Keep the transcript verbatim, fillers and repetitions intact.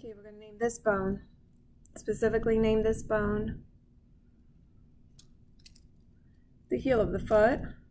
Okay, we're going to name this bone. Specifically name this bone the heel of the foot.